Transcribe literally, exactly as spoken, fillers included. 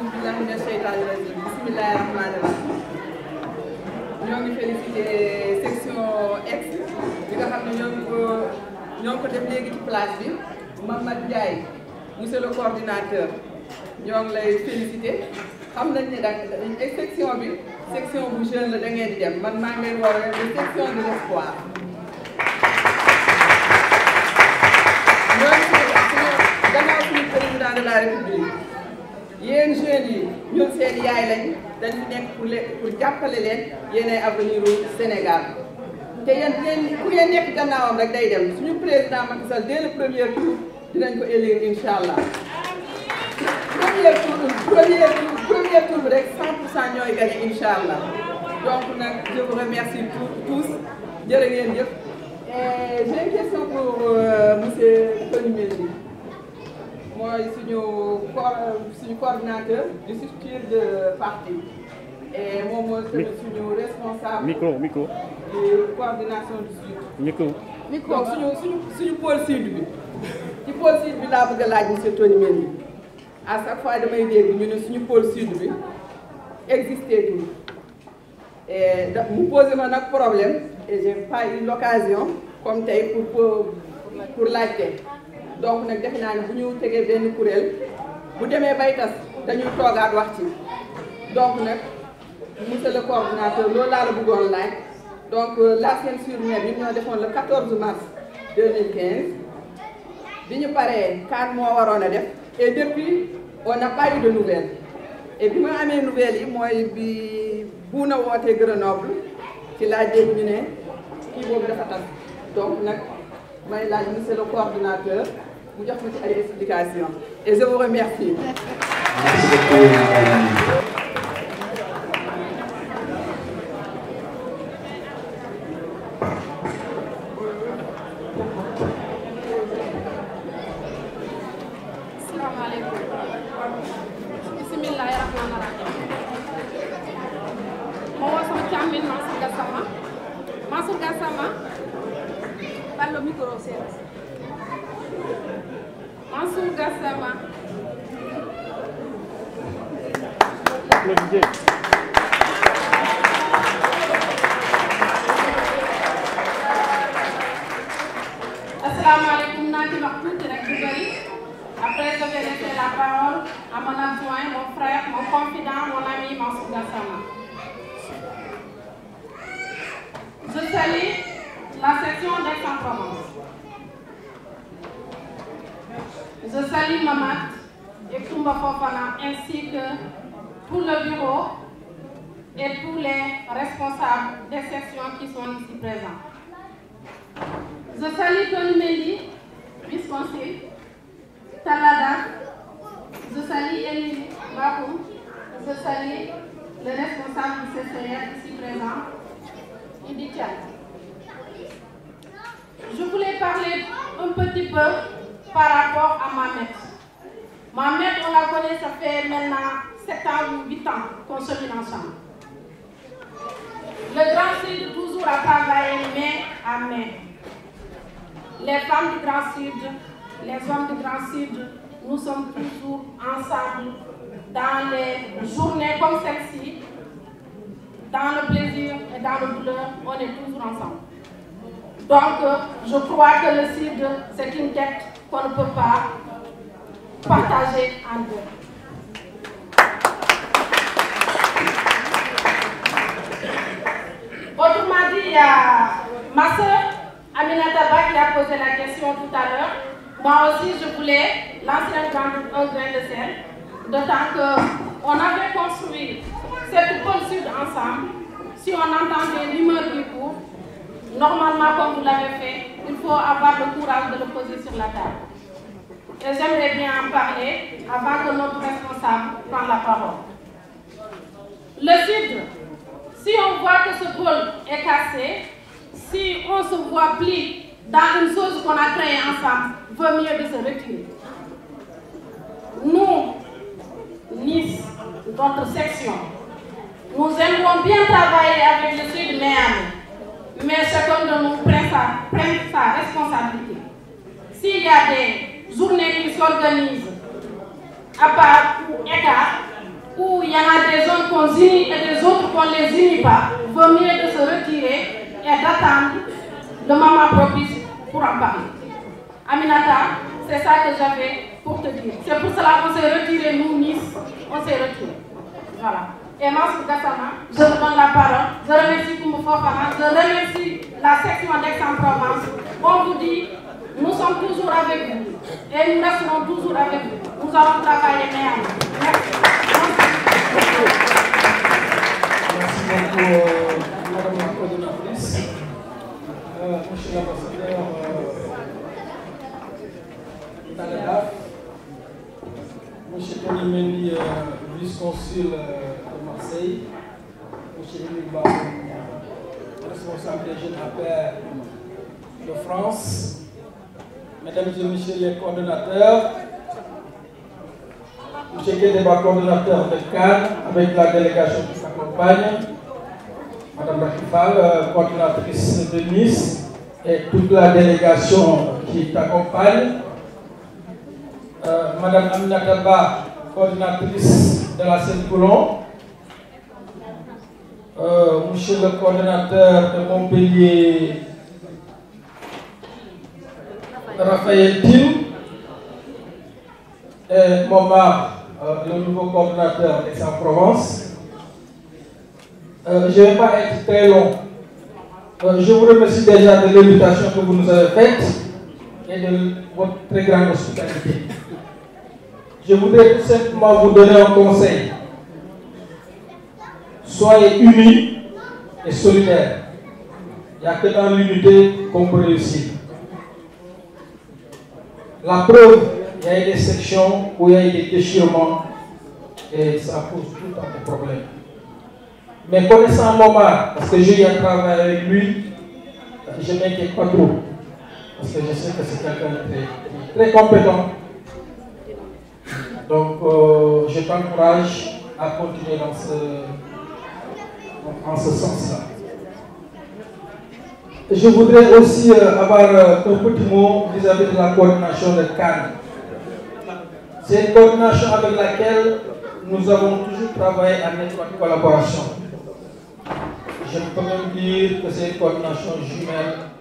billahi mina sheytaani rajim bismillahi rahmaani rahim ñoo ngi félicité section ex bi nga xam ne ñoo ngi ko ñoo ngi ko def léegi ci place bi Mamadou Ndiaye monsieur le coordinateur ñoo ngi lay félicité xam nañ ne nag section bi section bu jeune la da ngeen di dem man maa ngi leen war a de section de l'espoir ñoo ngi suñu gannaaw suñu président de la république yéen jeunes yi ñun seen yaay lañ dañ fi nekk pour pour jàppale leen yéenay avenir u Sénégal te yéen ngeen ku ngeen nekk gannaawam rek day dem suñu président Macky Sall dès le premier tour dinañ ko élire incha allah premier tour premier tour premier tour bi rek cent pour cent ñooy gagné incha allah donc nag je vous remercie tous jërë ngeen jëf. J'ai une question pour euh, monsieur Tony Mendy. Moi, je suis le coordinateur du structure de parti. Et moi, je suis responsable micro, micro. de coordination du Sud. Micro. Micro. Donc, je suis le pôle Sud. Le pôle Sud, je suis monsieur Tony Mendy. À chaque fois, je me dis que le pôle Sud existait tout. Et vous posez un problème et je n'ai pas eu l'occasion comme tel pour, pour, pour l'acheter. Donc, nous avons dit que nous avons fait un courriel. Vous devez faire ça, nous avons fait donc, monsieur le coordinateur, nous avons fait live. Donc, la scène-sur-mer, nous avons fait le quatorze mars deux mille quinze. Nous avons fait quatre mois et depuis, on n'a pas eu de nouvelles. Et puis, moi, j'ai des nouvelles, moi, bu na wootee Grenoble ci laa dégg ñu ne kii boobu dafa tas donc nag may laaj monsieur le coordinateur mu jox ma ci ay explications et je vous remercie. Asalaamaaleykum. Bismillahi rahmaani rahim. Sama càmmiñ Mansour Gassama Mansour Gassama par le micro c'est Mansour Gassama asalaamaaleykum naa ci wax tuuti rek du bëri après je vais laisser la parole à mon adjoint mon frère mon confident mon ami Mansour Gassama. Je salue la section d'Aix-en-Provence. Je salue Mamat et Koumba Fofana ainsi que tout le bureau et tous les responsables des sections qui sont ici présents. Je salue Tony Mendy, vice-conseil, Talada, je salue Elie Bakoum, je salue le responsable du C C R ici présent. Je voulais parler un petit peu par rapport à ma maître. Ma maître, on la connaît, ça fait maintenant sept ans ou huit ans qu'on se met ensemble. Le Grand Sud toujours a travaillé main à main. Les femmes du Grand Sud, les hommes du Grand Sud, nous sommes toujours ensemble dans les journées comme celle-ci. Dans le plaisir et dans le douleur, on est toujours ensemble. Donc, euh, je crois que le C I D, c'est une quête qu'on ne peut pas partager en deux. Autrement dit, il y a ma soeur Aminata Ba qui a posé la question tout à l'heure. Moi aussi, je voulais lancer un grain, un grain de sel, d'autant qu'on avait construit cette pôle Sud ensemble. Si on entend des rumeurs du coup, normalement, comme vous l'avez fait, il faut avoir le courage de le poser sur la table. Et j'aimerais bien en parler avant que notre responsable prenne la parole. Le Sud, si on voit que ce pôle est cassé, si on se voit pli dans une chose qu'on a créée ensemble, vaut mieux de se retirer. Nous, Nice, notre section, nous aimerions bien travailler avec le Sud, mais, mais chacun de nous prenne sa, prenne sa responsabilité. S'il y a des journées qui s'organisent à part ou écart, qu'on unit et des autres qu'on ne les unit pas, vaut mieux de se retirer et d'attendre le moment propice pour en parler. Aminata, c'est ça que j'avais pour te dire. C'est pour cela qu'on s'est retiré, nous, Nice, on s'est retiré. Voilà. Et Mansour Gassama, je vous donne la parole. Je remercie Koumou Fofana, je remercie la section d'Aix-en-Provence. On vous dit, nous sommes toujours avec vous et nous resterons toujours avec vous. Nous allons travailler meilleur. Merci. Merci beaucoup, euh, Madame la coordonnatrice. Euh, Monsieur l'ambassadeur euh, Taledaf, Monsieur Tony Mendy, euh, vice-consul euh, de Marseille, Monsieur Émile Ba, responsable des jeunes affaires de France, Mesdames et Messieurs les coordonnateurs, Monsieur Kédéba, coordonnateur de Cannes, avec la délégation qui s'accompagne, Madame Bakifal, euh, coordonnatrice de Nice, et toute la délégation qui t'accompagne, euh, Madame Aminata Ba, coordonnatrice de la Seine-Coulon, euh, Monsieur le coordonnateur de Montpellier, Raphaël Tim, et Momar, euh, le nouveau coordonnateur d'Aix-en-Provence. Euh, je ne vais pas être très long. Euh, je vous remercie déjà de l'invitation que vous nous avez faite et de votre très grande hospitalité. Je voudrais tout simplement vous donner un conseil. Soyez unis et solidaires. Il n'y a que dans l'unité qu'on peut réussir. La preuve, il y a eu des sections où il y a eu des déchirements et ça pose tout un tas de problèmes. Mais connaissant Momar, parce que j'ai eu à travailler avec lui, je ne m'inquiète pas trop. Parce que je sais que c'est quelqu'un de très, très compétent. Donc, euh, je t'encourage à continuer dans ce, en ce sens-là. Je voudrais aussi euh, avoir euh, un petit mot vis-à-vis de la coordination de Cannes. C'est une coordination avec laquelle nous avons toujours travaillé en étroite collaboration. Je peux même dire que c'est une coordination jumelle